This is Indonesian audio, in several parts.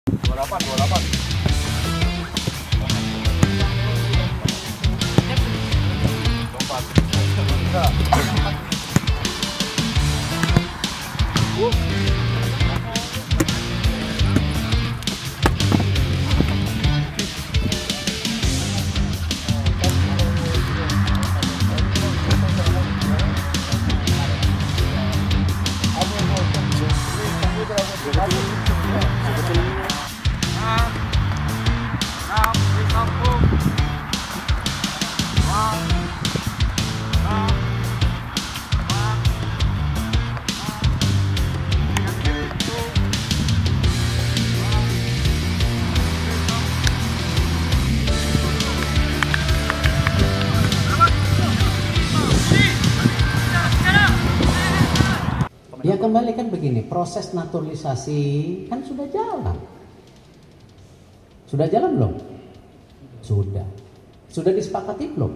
28, 28. Ya kembali kan begini, proses naturalisasi kan sudah jalan. Sudah jalan belum? Sudah. Sudah disepakati belum?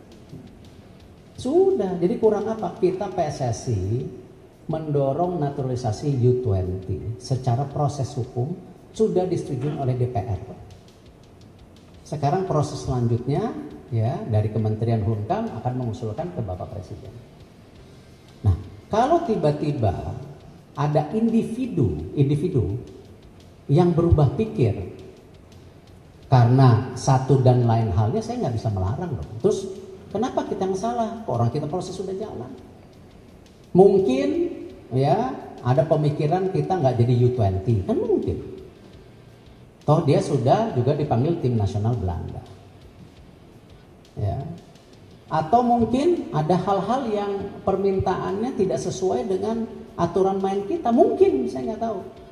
Sudah. Jadi kurang apa? Kita PSSI mendorong naturalisasi U20 secara proses hukum sudah disetujui oleh DPR. Sekarang proses selanjutnya ya dari Kementerian Hukum akan mengusulkan ke Bapak Presiden. Nah, kalau tiba-tiba ada individu yang berubah pikir karena satu dan lain halnya, saya nggak bisa melarang loh. Terus kenapa kita yang salah? Orang kita proses sudah jalan. Mungkin ya ada pemikiran kita nggak jadi U20, kan mungkin. Toh dia sudah juga dipanggil tim nasional Belanda. Ya. Atau mungkin ada hal-hal yang permintaannya tidak sesuai dengan aturan main kita. Mungkin, saya nggak tahu.